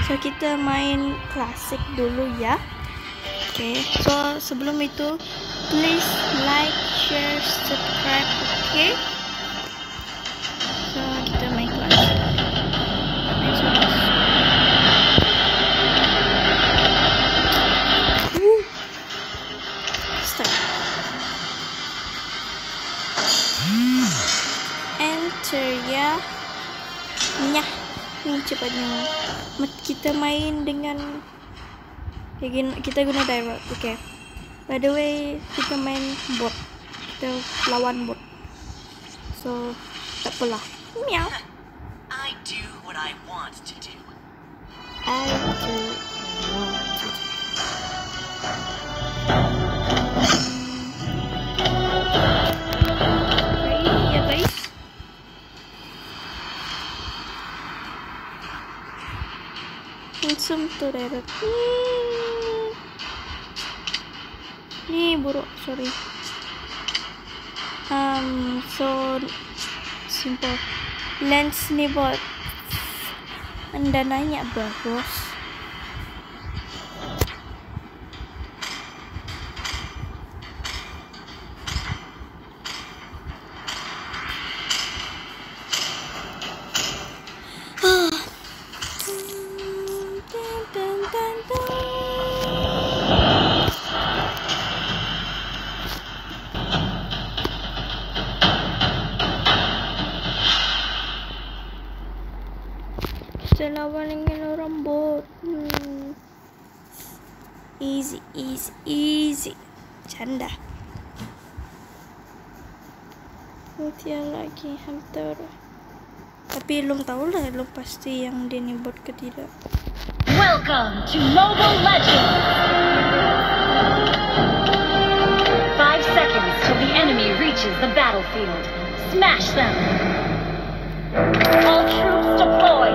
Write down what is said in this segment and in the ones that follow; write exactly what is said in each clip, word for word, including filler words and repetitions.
So kita main klasik dulu ya. Okay, so sebelum itu please like, share, subscribe. Okay, so kita main klasik. Main sudah. Uh. Start. Enter ya. Nyah. Ini cepatnya. Kita main dengan kita guna direct. Okay. By the way, kita main bot. Kita lawan bot. So tak apalah. Meow. I do what I want to do. I do want to do. Ready ya guys? Langsung to direct. Hmm. Ni buruk, sorry. Um, so simple. Lens ni bot. Anda nanya bagus. Kita lawan dengan orang bot. Hmm. Easy, easy, easy. Canda. Kemudian lagi hunter. Tapi belum tahu lah, belum pasti yang dia ni bot ke tidak. Welcome to Mobile Legends. Five seconds till the enemy reaches the battlefield. Smash them. All troops deployed.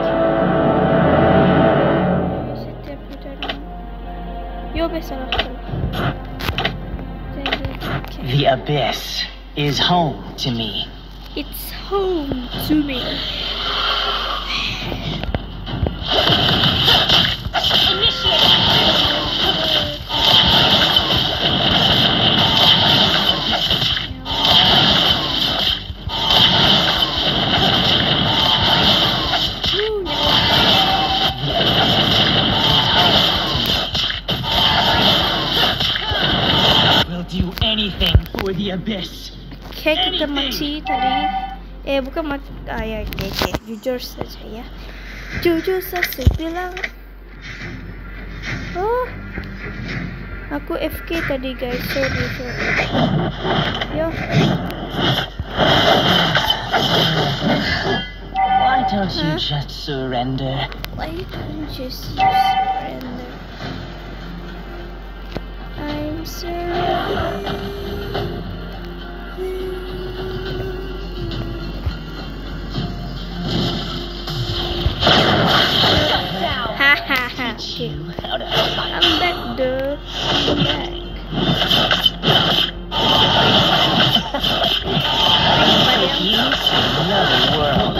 Yo, besalah. The abyss is home to me. It's home to me. Do anything for the abyss. Okay, kita mati tadi. Eh, bukan mati. Ah, ya, okay, okay. Jujur saja ya. Jujur saja bilang. Oh, aku F K tadi guys. Sorry, sorry. Yo. Why don't you Huh? just surrender? Why don't you just surrender? I'm sorry. Ha ha ha. Okay. How to fight. I'm back, dude. I'm back. Take you to another world.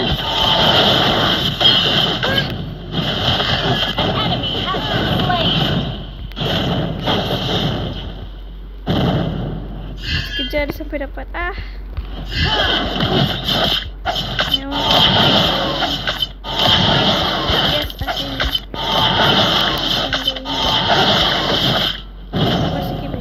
An enemy has been slain. Kejar sampai dapat. Ah. No. Yes, I think. Masih kiri.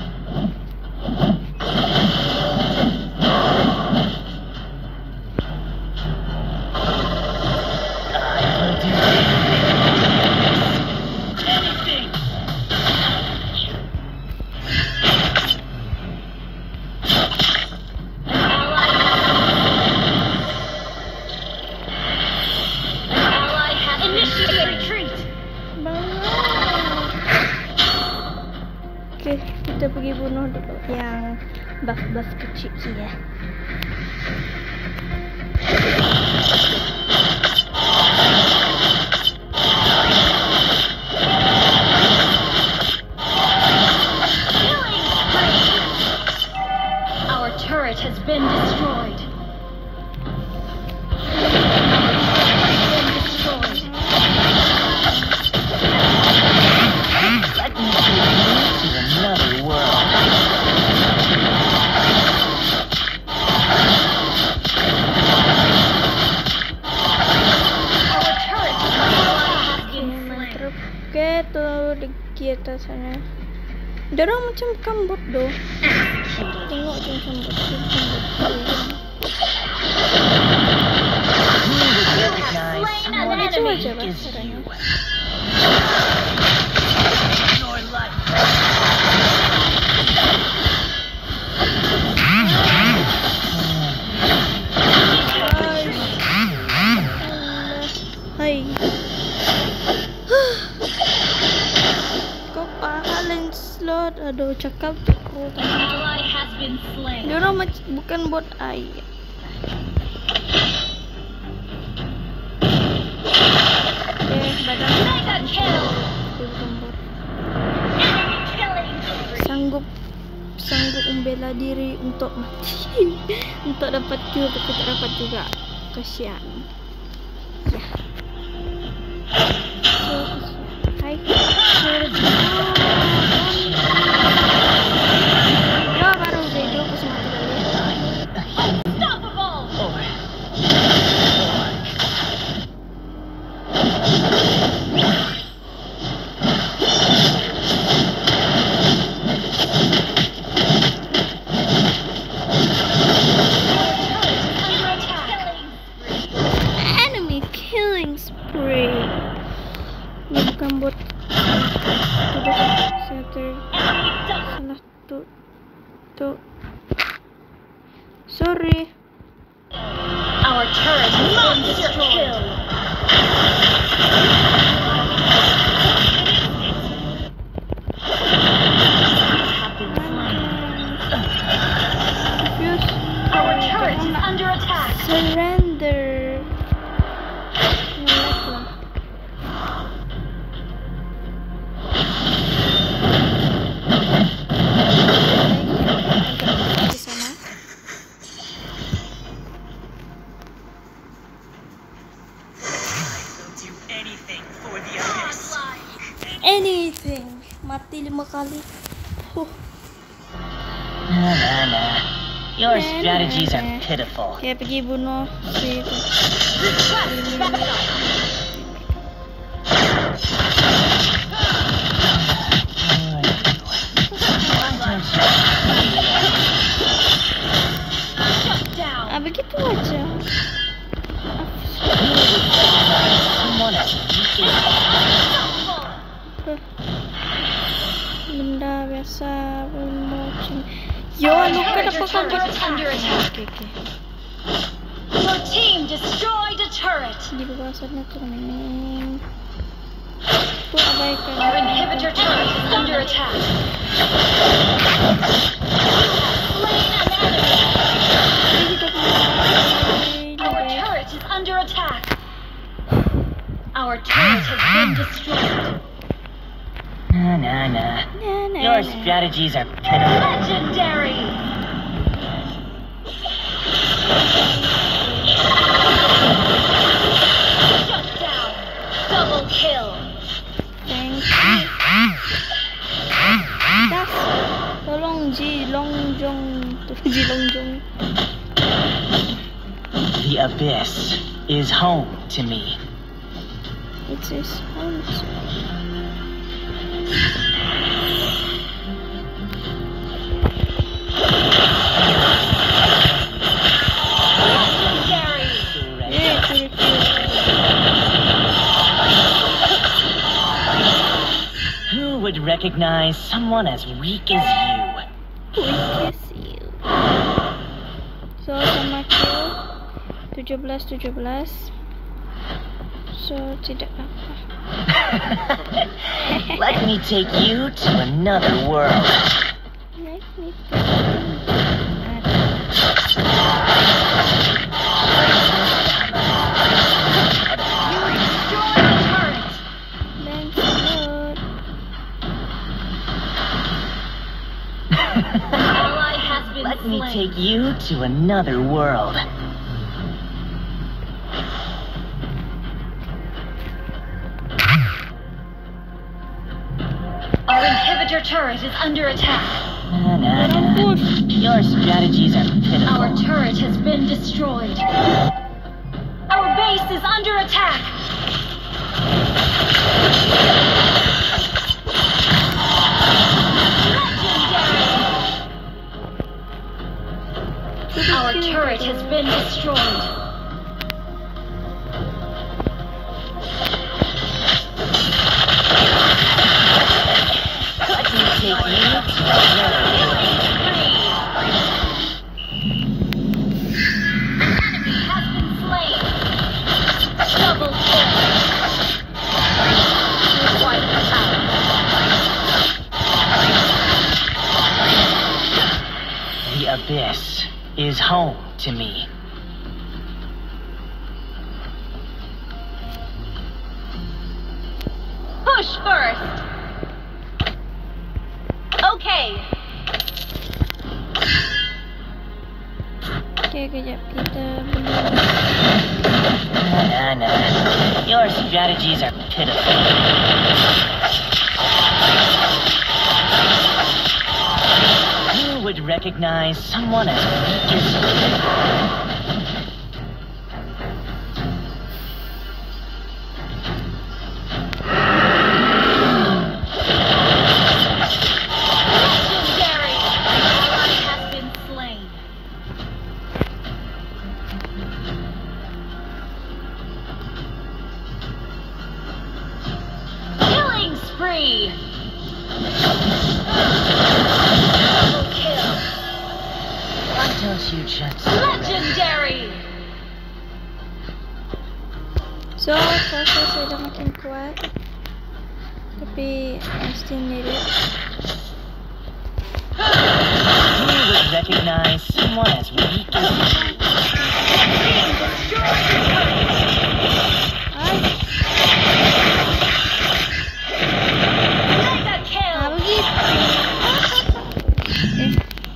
Okay, kita pergi bunuh dulu yang buff-buff kecil ya. Our turret has been destroyed. atas sana. Dorang macam kambut doh. Tengok macam kambut. Kambut. Recognize someone as Itu weak aja lah as caranya. you. Your life. Hai. Kau pahalin slot. Aduh, cakap tu. Ally has been slain. Diorang macam bukan bot air. Okay, badan Mega kill. Itu bukan bot. Enemy killing. Sanggup sanggup membela diri untuk mati. Untuk dapat kill tapi tak dapat juga. Kasihan. Ya. So, hai. Ya, baru video aku semati balik. Unstoppable. Four. Enemy killing spree. Ini bukan bot. Center. Salah tu. Tu. Sorry. Our turret monster kill. Have been slain. Confused. Our turret is under attack. Surrender. Ngelak lah. Di sana. Do anything for the abyss. Anything. Mati lima kali. Huh. Nah, nah, nah. Your Nah, strategies nah, are nah. pitiful. Kaya pergi bunuh si itu. Request backup. Shut down. Ah, begitu aja. Someone as weak as Huh. Benda biasa macam. Yo, luka dapat kau buat. Under attack. Okay, okay. Your team destroyed a turret. Di bawah sana tu main. Tu abaikan. Our inhibitor turret is under attack. Slain an enemy. Jadi kita kena. Our turret is under attack. Our turret has been destroyed. Nah, nah, nah. Nah, nah, Your nah. strategies are pitiful. Legendary. Shut down. Double kill. Thank you. Das. Tolong Ji Longjong. Ji Longjong. The abyss is home to me. It is home to Legendary. Yeah, cool, cool. Who would recognize someone as weak as you? We kiss you. So, sama kill tujuh belas tujuh belas. So, tidak apa. Let me take you to another world. Let me Destroy the turret. Thanks a lot. Ally has been Let me slain. take you to another world. Our inhibitor turret is under attack. Nah, nah, Don't nah. push. Your strategies are pitiful. Our turret has been destroyed. Our base is under attack. Our turret has been destroyed. Let me take you to another world. Enemy has been slain. Double kill. Wipe out. The abyss is home to me. Push first. Okay. Okay, kejap kita beli. Nah, nah. Your strategies are pitiful. Who would recognize someone as weak as you? Legendary. Ally has been slain. Killing spree. Double kill. Why don't you just... Legendary. So, rasa saya dah makin kuat. Tapi, I still need it. Who would recognize someone as weak as you? Ay, Mega kill. ah, begitu. Eh.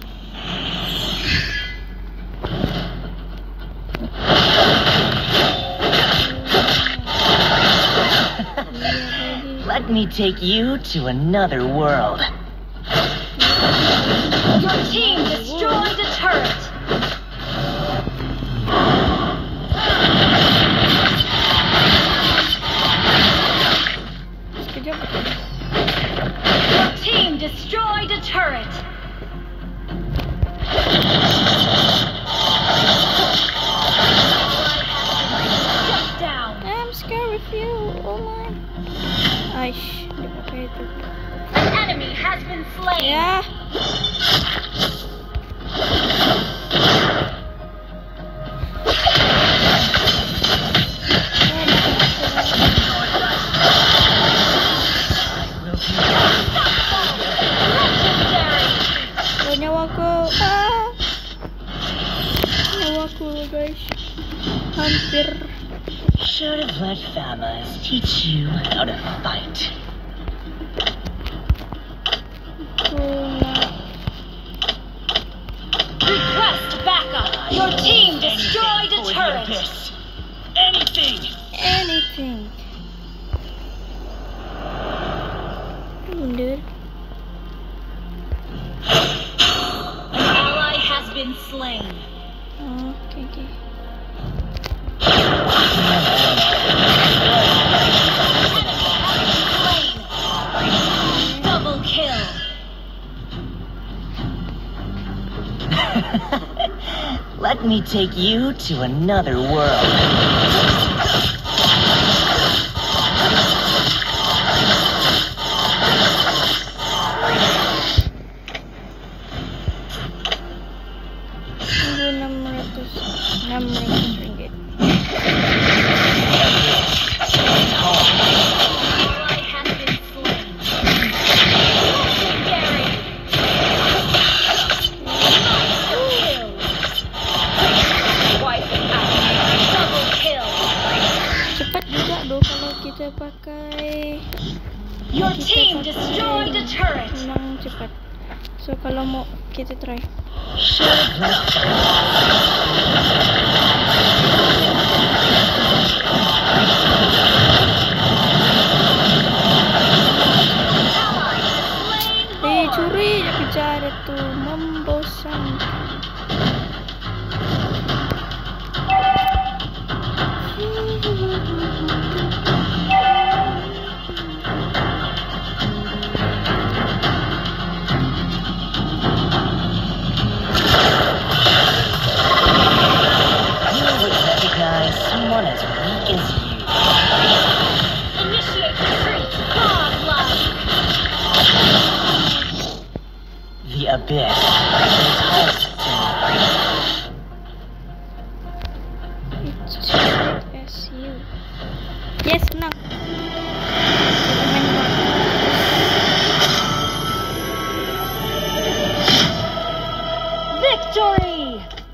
Let me take you to another world. Your team destroyed a turret. Sekejap. Your team destroyed a turret. Shut down. I'm scared with you. Oh my. Aish, dia pakai itu. An enemy has been slain. Ya. Legendary. Oh, nyawaku. Ah. Nyawaku, guys. Hampir. Should have let Famas teach you how to fight. Kuna. Request backup. Your team destroyed a For the turret. abyss. Anything! Anything. Mundur. An ally has been slain. Oh, okay, okay. Double kill. Let me take you to another world. Tunggu enam ratus enam ratus ringgit. Ally has been slain. Legendary. Kill. Wipe out. Double kill. Cepat juga doh kalau kita pakai. Your kita team pakai destroyed a turret. Memang cepat. So kalau mau kita try. Eh, curi je kejar itu, membosankan.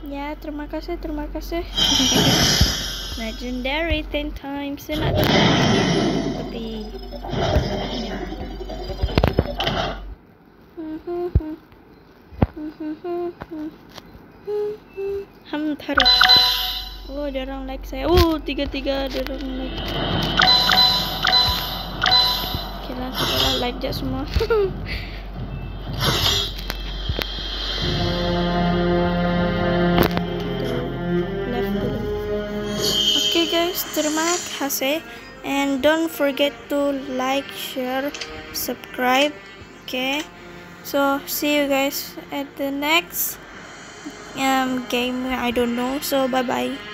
Ya, terima kasih, terima kasih. Legendary ten times. Saya nak tapi ham tarik. Oh, dia orang like saya. Oh, tiga-tiga dia orang like. Okay lah, saya like je semua. Okay guys, terima kasih, and don't forget to like, share, subscribe. Okay, so see you guys at the next um game. I don't know, so bye bye.